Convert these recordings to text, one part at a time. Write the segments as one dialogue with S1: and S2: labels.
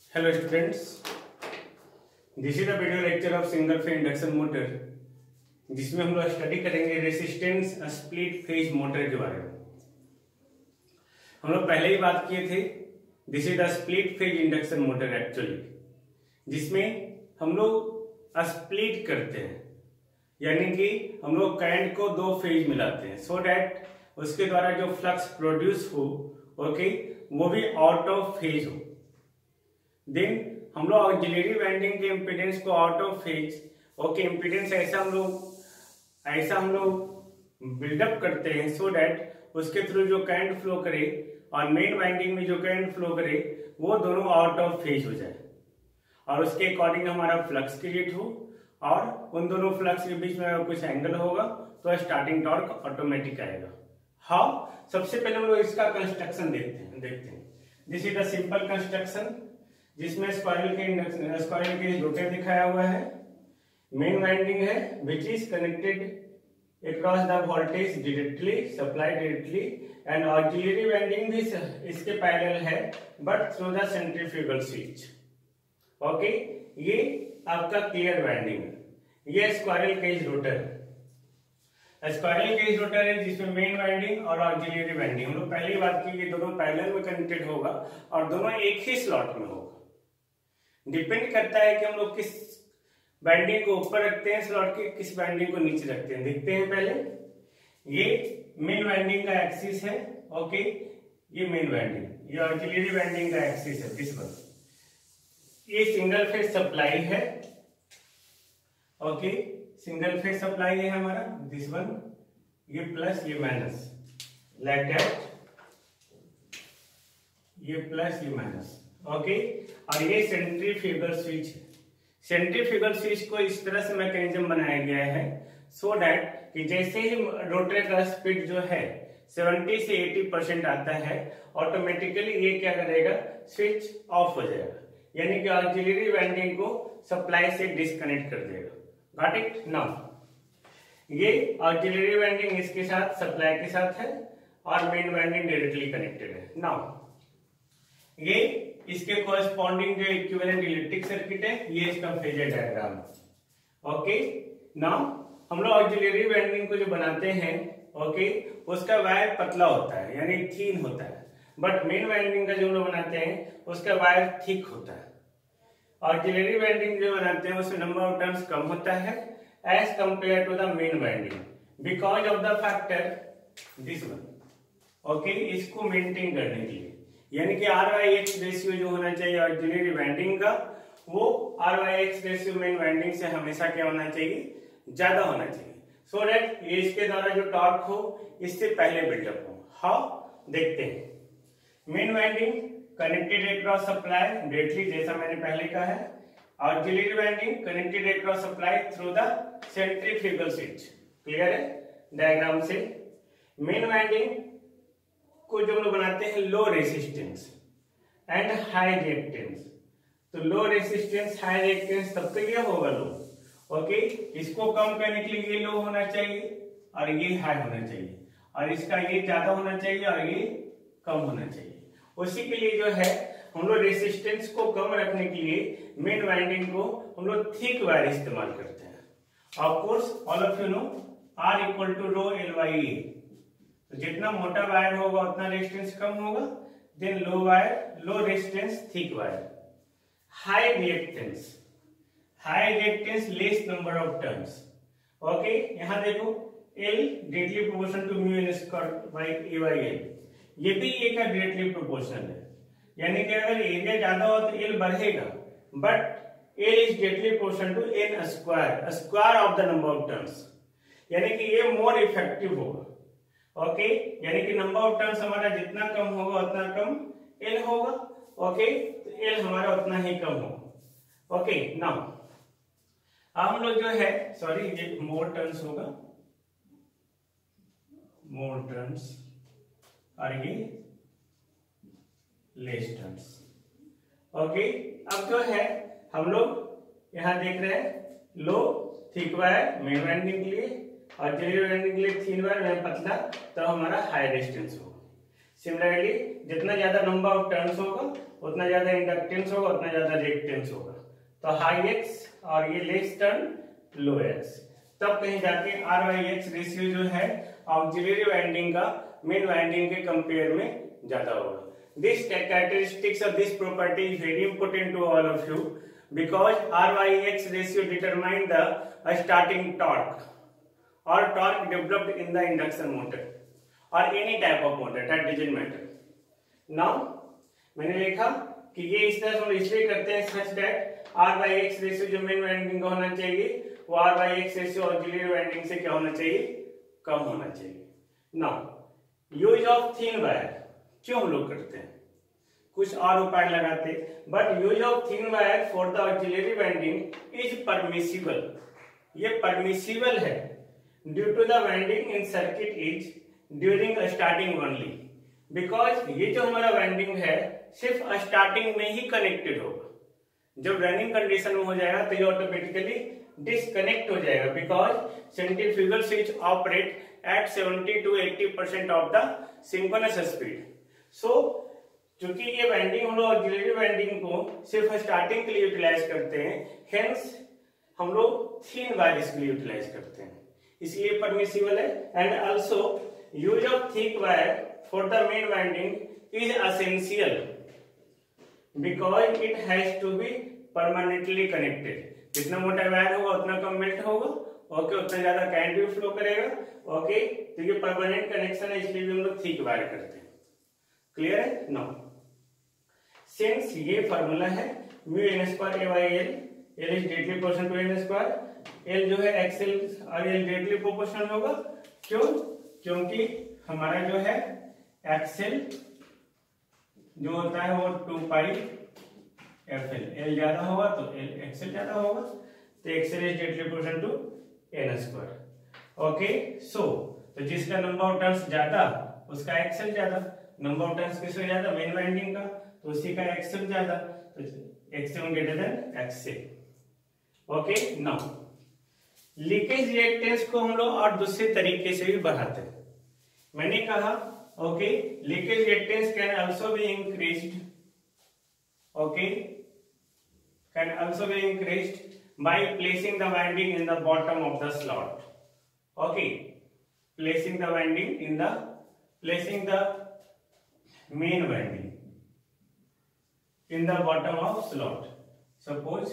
S1: Hello students, this is the video lecture of single phase induction motor, जिसमें हम लोग study करेंगे resistance split phase motor के बारे में। हम लोग पहले ही बात किए थे, this is the split phase induction motor actually, जिसमें हम लोग स्प्लिट करते हैं, यानी कि हम लोग करंट को दो फेज मिलाते हैं सो दैट उसके द्वारा जो फ्लक्स प्रोड्यूस हो वो भी आउट ऑफ फेज हो। देन हम लोग ऑक्सिलरी वाइंडिंग के इम्पीडेंस को आउट ऑफ फेज इम्पीडेंस ऐसा हम लोग बिल्डअप करते हैं सो दैट उसके थ्रू जो करंट फ्लो करे और मेन वाइंडिंग में जो करंट फ्लो करे वो दोनों आउट ऑफ फेज हो जाए और उसके अकॉर्डिंग हमारा फ्लक्स क्रिएट हो और उन दोनों फ्लक्स के बीच में अगर कुछ एंगल होगा तो स्टार्टिंग टॉर्क ऑटोमेटिक आएगा। हाउ? सबसे पहले हम लोग इसका कंस्ट्रक्शन देखते हैं। This is the simple construction, जिसमें स्क्वायरल के रोटर दिखाया हुआ है। मेन वाइंडिंग है which is connected across the voltage directly supply directly and auxiliary winding भी इसके पैरेलल है but through the centrifugal switch. ये आपका क्लियर वाइंडिंग है। ये स्क्वायरल केज रोटर है जिसमें मेन वाइंडिंग और ऑक्सिलरी वाइंडिंग हम लोग पहले ही बात की कि दोनों पैरेलल में कनेक्टेड होगा और दोनों एक ही स्लॉट में होगा। डिपेंड करता है कि हम लोग किस वाइंडिंग को ऊपर रखते हैं स्लॉट के, किस वाइंडिंग को नीचे रखते हैं। देखते हैं पहले, ये मेन वाइंडिंग का एक्सिस है। ये मेन वाइंडिंग, ये ऑक्सिलरी वाइंडिंग का एक्सिस है दिस वन। ये सिंगल फेज सप्लाई है। सिंगल फेज सप्लाई है हमारा दिस वन। ये प्लस ये माइनस लाइक दैट, ये प्लस ये माइनस। और ये सेंट्रीफ्यूगल स्विच है। सेंट्रीफ्यूगल स्विच को इस तरह से मैकेनिज्म बनाया गया है सो दैट कि जैसे ही रोटर का स्पीड जो है 70 से 80% आता है ऑटोमेटिकली ये क्या करेगा, स्विच ऑफ हो जाएगा, यानी कि ऑक्सिलरी वाइंडिंग को सप्लाई से डिस्कनेक्ट कर देगा। Got it? नाउ ये ऑक्सिलरी वाइंडिंग इसके साथ सप्लाई के साथ है और मेन वाइंडिंग डायरेक्टली कनेक्टेड है। नाउ ये इसके कोरस्पॉन्डिंग जो इक्विवेलेंट इलेक्ट्रिक सर्किट है, ये इसका फेजर डायग्राम। नाउ हम लोग ऑक्सिलरी वाइंडिंग को जो बनाते हैं उसका वायर पतला होता है यानी थीन होता है, बट मेन वाइंडिंग का जो हम लोग बनाते हैं उसका वायर थिक होता है। ऑक्सिलरी वाइंडिंग जो बनाते हैं उसमें नंबर ऑफ टर्न्स कम होता है as compare to the main winding because of the factor this one. इसको मेंटेन करने के लिए, यानी कि R/X रेशियो जो होना चाहिए ऑक्सिलरी वाइंडिंग का, वो R/X रेशियो मेन वाइंडिंग से हमेशा क्या होना चाहिए, ज्यादा होना चाहिए सो दैट ये इसके द्वारा जो टॉर्क हो इससे पहले बिल्डअप हो। हाउ? देखते हैं। Main winding connected across supply directly, जैसा मैंने पहले कहा है। Auxiliary winding connected across supply through the centrifugal switch. Clear है डायग्राम से? मेन वाइंडिंग को जो हम लोग बनाते हैं low resistance and high reactance, तो लो रेसिस्टेंस हाई रिएक्टेंस तब तक ये होगा लो। इसको कम करने के लिए ये लो होना चाहिए और ये हाई होना चाहिए, और इसका ये ज्यादा होना चाहिए और ये कम होना चाहिए। उसी के लिए जो है हम लोग रेसिस्टेंस को कम रखने के लिए मेन वाइंडिंग को हम लोग थिक वायर इस्तेमाल करते हैं। Of course all of you know R equal to rho L/A। तो जितना मोटा वायर होगा उतना रेजिस्टेंस कम होगा, then low resistance thick wire. High reactance less number of turns. यहां देखो L directly proportional to mu n square by A/L, ये भी A का डायरेक्टली प्रोपोर्शनल है, यानी कि अगर एरिया ज्यादा हो तो L बढ़ेगा, but L is directly proportional to n square of the number of turns, यानी कि ये मोर इफेक्टिव होगा। यानी कि नंबर ऑफ टर्न्स हमारा जितना कम होगा उतना कम L होगा। तो L हमारा उतना ही कम होगा। नाउ हम लोग जो है ये मोर टर्न्स होगा, मोर टर्न्स और ये लेस टर्न्स। अब जो है हम लोग यहाँ देख रहे हैं low thick wire main winding के लिए और ऑक्सिलरी वाइंडिंग के लिए थिन वायर में पतला, तो हमारा हाई रेजिस्टेंस होगा। सिमिलरली जितना ज्यादा नंबर ऑफ टर्न्स होगा उतना ज्यादा इंडक्टेंस होगा, उतना ज्यादा रिएक्टेंस होगा। तो हाई एक्स और ये लेस टर्न लो एक्स, तब कहीं जाके आर बाई एक्स रेशियो जो है ऑक्सिलरी वाइंडिंग का मेन वाइंडिंग के कंपेयर में ज्यादा होगा। दिस कैरेक्टरिस्टिक्स और this property is very important to all of you because R by X ratio determine the starting torque or torque developed in the induction motor or any type of motor, that doesn't matter. Now मैंने लिखा कि ये इस तरह से इसलिए करते हैं such that R by X ratio जो मेन वाइंडिंग का होना चाहिए वो R by X ratio auxiliary winding से क्या होना चाहिए, कम होना चाहिए। Now use of thin wire क्यों हम लोग करते हैं, कुछ और उपाय लगाते, but use of thin wire for the auxiliary winding is permissible, ये परमिसिबल है due to the winding in circuit is during starting only, because ये जो हमारा वाइंडिंग है सिर्फ स्टार्टिंग में ही कनेक्टेड होगा, जब रनिंग कंडीशन में हो जाएगा तो ये ऑटोमेटिकली डिस्कनेक्ट हो जाएगा because centrifugal switch operate at 70 to 80% of the synchronous speed. So चूंकि ये वाइंडिंग हम लोग ऑक्सिलरी वाइंडिंग को सिर्फ स्टार्टिंग के लिए यूटिलाइज करते हैं, हेंस हम लोग थिन वायर इसके लिए यूटिलाइज करते हैं, इसलिए परमिसिबल है। And also use of thick wire for the main winding is essential because it has to be permanently connected. जितना मोटा वायर होगा उतना कम मेल्ट होगा, ओके, उतना ज्यादा करंट भी फ्लो करेगा, ओके। तो ये परमानेंट कनेक्शन है, इसलिए भी हम लोग थिक वायर करते हैं। क्लियर है? नाउ सिंस ये फॉर्मूला है mu N square A by L, L is directly proportional to N square, L जो है एक्सएल और एल डायरेक्टली प्रोपोर्शनल होगा। क्यों? क्योंकि हमारा जो है एक्सएल जो होता है वो 2 पाई एफ एल ज्यादा होगा तो एल एक्सएल ज्यादा होगा, तो XL is directly proportional to N square. Okay, so तो जिसका नंबर ऑफ टर्न्स ज्यादा उसका एक्सएल ज्यादा, नंबर ऑफ टर्न्स किसका ज्यादा, मेन वाइंडिंग का, तो उसी का एक्सएल ज्यादा, तो XL greater than XL. Okay, now leakage reactance को हम लोग और दूसरे तरीके से भी बढ़ाते हैं। मैंने कहा okay leakage reactance can also be increased, okay, can also be increased by placing the winding in the bottom of the slot. Okay, placing the winding in the placing the main winding in the bottom of slot. Suppose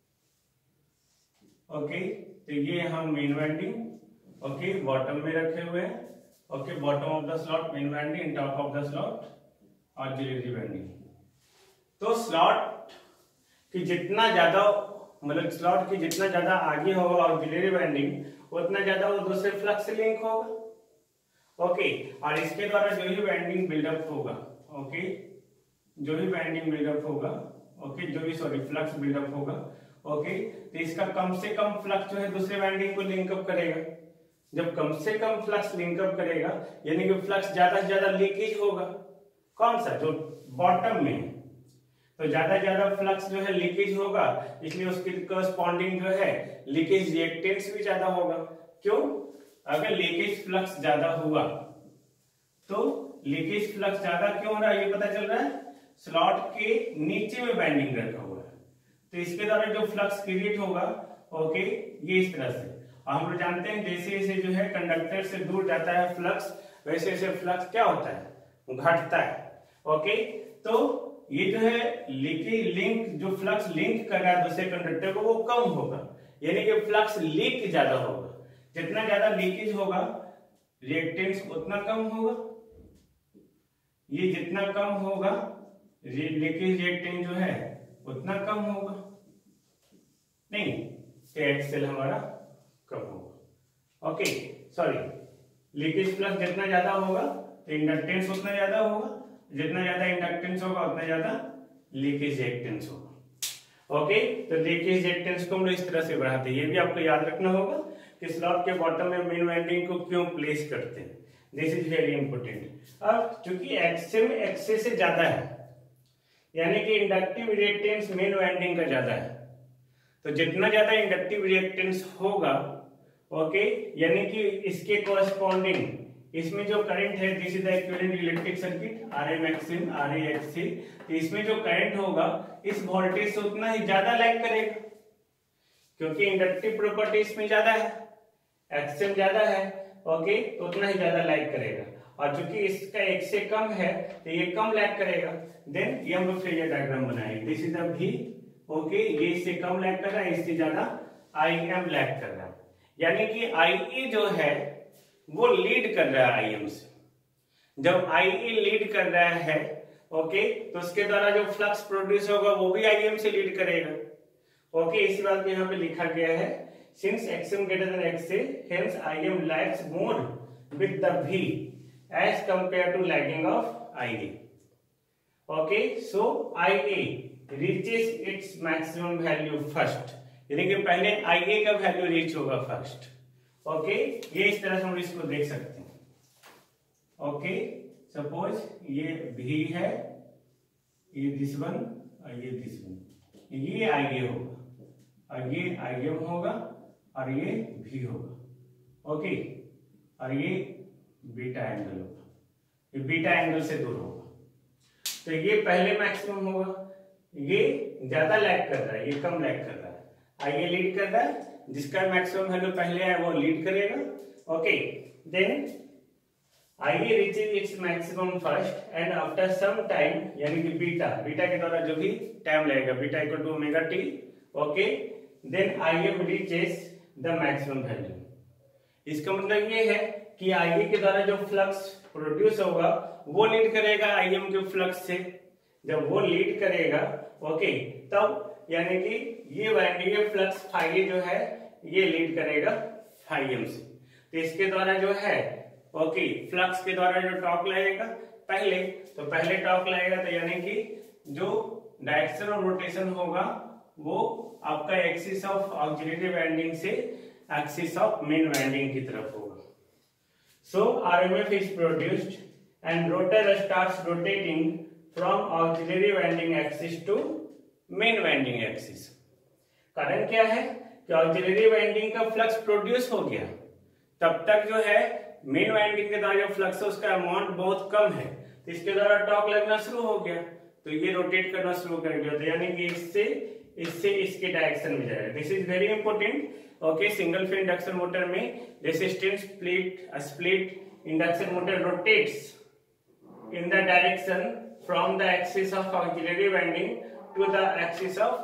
S1: okay, तो ये हम main winding okay bottom में रखे हुए हैं, okay, bottom of the slot main winding, top of the slot auxiliary winding. तो slot की जितना ज्यादा मतलब स्लॉट की जितना ज्यादा आगे होगा ऑक्सिलरी वाइंडिंग उतना ज्यादा वो दूसरे फ्लक्स से लिंक होगा, ओके। और इसके द्वारा जो भी वाइंडिंग बिल्डअप होगा, ओके, जो भी वाइंडिंग बिल्डअप होगा, ओके, जो भी सॉरी फ्लक्स बिल्डअप होगा, ओके, तो इसका कम से कम फ्लक्स जो है दूसरे वाइंडिंग को लिंकअप करेगा। जब कम से कम फ्लक्स लिंकअप करेगा यानी कि फ्लक्स ज्यादा से ज्यादा लीकेज होगा, कौन सा, जो बॉटम में, तो ज्यादा फ्लक्स जो है लीकेज होगा, इसलिए उसके करस्पॉन्डिंग जो है लीकेज रिएक्टेंस भी ज्यादा होगा। क्यों? अगर लीकेज फ्लक्स ज्यादा हुआ तो लीकेज फ्लक्स ज्यादा क्यों हो रहा है ये पता चल रहा है, स्लॉट के नीचे में वाइंडिंग रखा हुआ है, तो इसके द्वारा जो फ्लक्स क्रिएट होगा, ओके, ये इस तरह से। और हम लोग जानते हैं जैसे जैसे जो है कंडक्टर से दूर जाता है फ्लक्स, वैसे वैसे फ्लक्स क्या होता है, घटता है, ओके। तो ये जो है लीकेज लिंक, जो फ्लक्स लिंक कर रहा है दूसरे कंडक्टर को, वो कम होगा, यानी कि फ्लक्स लीक ज्यादा होगा। जितना ज्यादा लीकेज होगा रिएक्टेंस उतना कम होगा, ये जितना कम होगा लीकेज रिएक्टेंस जो है उतना कम होगा, नहीं तो एक्सएल हमारा कम होगा, ओके, सॉरी, लीकेज फ्लक्स जितना ज्यादा होगा तो इंडक्टेंस उतना ज्यादा होगा, जितना ज्यादा इंडक्टेंस होगा उतना ज्यादा लीकेज रिएक्टेंस होगा, ओके। तो लीकेज रिएक्टेंस को हम लोग इस तरह से बढ़ाते हैं, ये भी आपको याद रखना होगा कि स्लॉट के बॉटम में मेन वाइंडिंग को क्यों प्लेस करते हैं, दिस इज वेरी इंपॉर्टेंट। अब चूंकि एक्सएल एक्सेस से ज्यादा है यानी कि इंडक्टिव रिएक्टेंस मेन वाइंडिंग का ज्यादा है, तो जितना ज्यादा इंडक्टिव रिएक्टेंस होगा, ओके, यानी कि इसके कोरस्पॉन्डिंग इसमें जो करंट है this is the equivalent electric circuit R M XM R A XA, तो इसमें जो करंट होगा इस वोल्टेज से उतना ही ज्यादा लैग करेगा, क्योंकि इंडक्टिव प्रॉपर्टी इसमें ज्यादा है, एक्सिम ज्यादा है, ओके, तो उतना ही ज्यादा लैग करेगा। और चूंकि इसका एक से कम है तो ये कम लैग करेगा। देन ये हम लोग फेजर डायग्राम बनाएंगे। This is the V, okay, ये इससे कम लैग कर रहा है, इससे ज्यादा IM लैग कर रहा है, यानी कि IE जो है वो लीड कर रहा है IM से। जब IE लीड कर रहा है, ओके, तो उसके द्वारा जो फ्लक्स प्रोड्यूस होगा वो भी IM से लीड करेगा, ओके। इसी बात को यहाँ पे लिखा गया है, since XM greater than XA, hence IM lags more with the V as compared to lagging of IA. Okay, so IA reaches its maximum value first, यानी कि पहले IA का वैल्यू रीच होगा फर्स्ट, ओके। ये इस तरह से हम इसको देख सकते हैं, ओके। सपोज ये V है, ये दिस वन और ये दिस वन, ये IA होगा और ये IM होगा और ये V होगा, ओके, और ये बीटा एंगल होगा, ये बीटा एंगल से दूर होगा, तो ये पहले मैक्सिमम होगा, ये ज्यादा लैग कर रहा है, ये कम लैग कर रहा है, आइए लीड कर रहा है, जिसका मैक्सिमम वैल्यू पहले है वो लीड करेगा, okay. Then IA reaches its maximum first and after some time, यानी कि बीटा के द्वारा जो भी टाइम लगेगा, beta equal to omega T, okay, then IM reaches the maximum value. इसका मतलब ये है कि IA के द्वारा जो फ्लक्स प्रोड्यूस होगा वो लीड करेगा IM के फ्लक्स से। जब वो लीड करेगा, ओके, तब यानी कि ये फ्लक्स फाई जो है ये लीड करेगा फाई से। तो इसके द्वारा जो है, ओके, फ्लक्स के द्वारा जो टॉर्क लगेगा पहले टॉर्क लगेगा, तो यानी कि जो डायरेक्शन ऑफ रोटेशन होगा वो आपका एक्सिस ऑफ ऑक्सिलरी वाइंडिंग से एक्सिस ऑफ मेन वाइंडिंग की तरफ होगा। So RMF is produced and rotor starts rotating from auxiliary winding axis to main winding axis. कारण क्या है कि ऑक्सिलरी वाइंडिंग का फ्लक्स प्रोड्यूस हो गया, तब तक जो है मेन वाइंडिंग के द्वारा जो फ्लक्स है उसका अमाउंट बहुत कम है, तो इसके द्वारा टॉर्क लगना शुरू हो गया, तो ये रोटेट करना शुरू कर दिया, तो यानी कि इससे इसके डायरेक्शन में जाएगा। This is very important, okay. Single phase induction motor में resistance split induction motor rotates in the direction from the axis of auxiliary winding to the axis of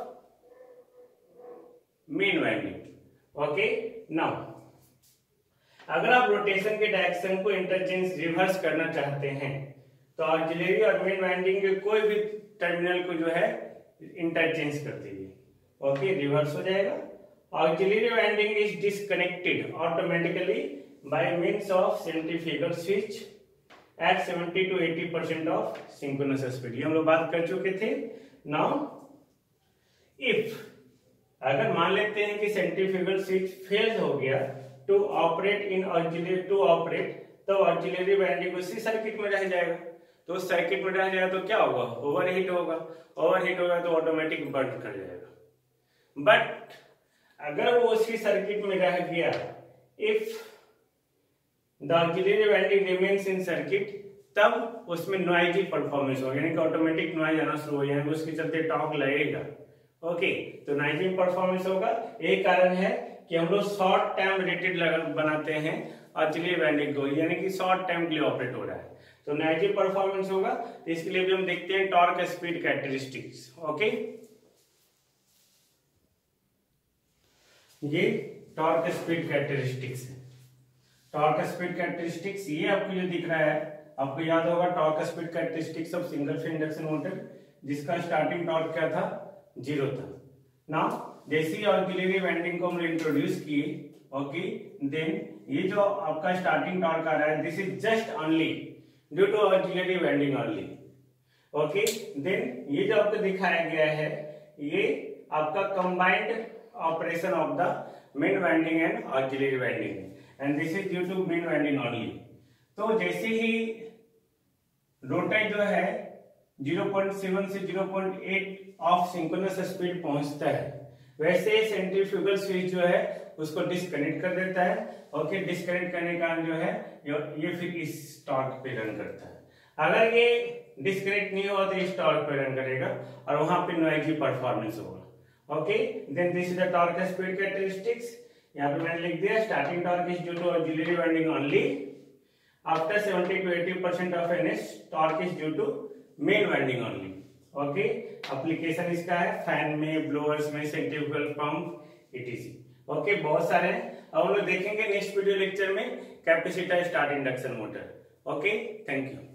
S1: main winding, okay. Now अगर आप rotation के direction को interchange reverse करना चाहते हैं तो auxiliary और मेन वाइंडिंग के कोई भी टर्मिनल को जो है इंटरचेंज कर दीजिए, ओके, रिवर्स हो जाएगा। Auxiliary winding is disconnected automatically by means of centrifugal switch at 70 to 80% of synchronous speed। ये हम लोग बात कर चुके थे। Now, if अगर मान लेते हैं कि सेंट्रीफ्यूगल स्विच फेल हो गया to operate, तो ऑक्सिलरी वाइंडिंग उसी सर्किट में रह जाएगा, तो उस सर्किट में रह जाएगा तो क्या होगा, ओवरहीट होगा तो ऑटोमेटिक बर्न कर जाएगा। बट अगर वो उसी सर्किट में रह गया, if the auxiliary winding remains in circuit, तब उसमें नॉइजी परफॉर्मेंस होगा, यानी कि ऑटोमेटिक नॉइज आना शुरू हो जाएगा, उसके चलते टॉर्क लगेगा, ओके, तो नॉइजी परफॉर्मेंस होगा। यही कारण है कि हम लोग शॉर्ट टाइम रेटेड बनाते हैं ऑक्सिलरी वाइंडिंग को, यानी कि शॉर्ट टाइम के लिए ऑपरेट हो रहा है, तो नॉइजी परफॉर्मेंस होगा। तो इसके लिए भी हम देखते हैं टॉर्क स्पीड कैरेक्टरिस्टिक्स, ओके। ये टॉर्क स्पीड कैरेक्टरिस्टिक्स है। टॉर्क स्पीड कैरेक्टरिस्टिक्स ये आपको जो दिख रहा है, आपको याद होगा torque speed characteristics of single phase induction motor, जिसका स्टार्टिंग टॉर्क क्या था, 0 था। नाउ जैसे ही ऑक्सिलरी वाइंडिंग को हम इंट्रोड्यूस किए, ओके, देन ये जो आपका स्टार्टिंग टॉर्क आ रहा है, this is just only due to auxiliary winding only, okay. Then ये जो आपको दिखाया गया है, ये आपका combined operation of the main winding and auxiliary winding, and this is due to main winding only. तो जैसे ही रोटर जो है 0.7 से 0.8 ऑफ सिंक्रोनस स्पीड पहुंचता है, वैसे सेंट्रीफ्यूगल स्विच जो है उसको डिस्कनेक्ट कर देता है। ओके, डिस्कनेक्ट करने का जो है ये फिर इस टॉर्क पे रन करता है। अगर ये डिस्कनेक्ट नहीं हुआ तो इस टॉर्क पे रन करेगा और वहां पे नॉइजी परफॉर्मेंस होगा। Okay, then this is the torque speed characteristics. यहाँ पे मैंने लिख दिया starting torque is due to auxiliary winding only, after 70 to 80% of NS torque is due to main winding only. Okay, application इसका है fan में, blowers में, centrifugal pump etc। Okay, बहुत सारे हैं। अब हम लोग देखेंगे नेक्स्ट वीडियो लेक्चर में capacitor start induction motor. Okay, thank you.